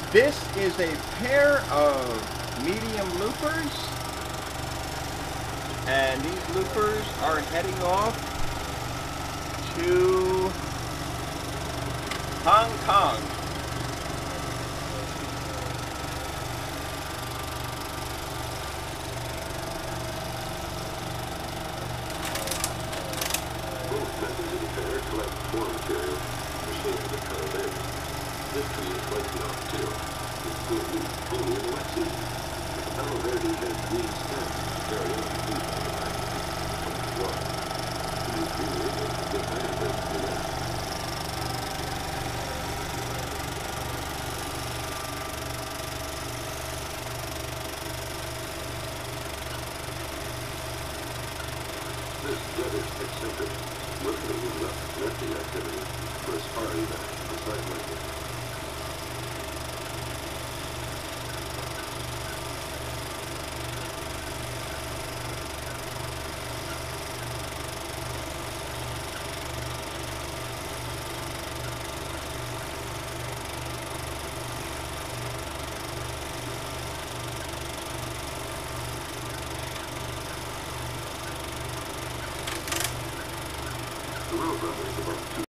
This is a pair of medium loopers, and these loopers are heading off to Hong Kong. Both methods of repair collect core material, machinery that cut them in. This tree is likely off too. It's full leaf only in the wet season. But the Palo Verde has green stems to carry on the leaf on the back from the water. The new greenery makes a good hiding place for the nest. This rather eccentric, literally nesting activity for a sparring match beside my The road runner is about 2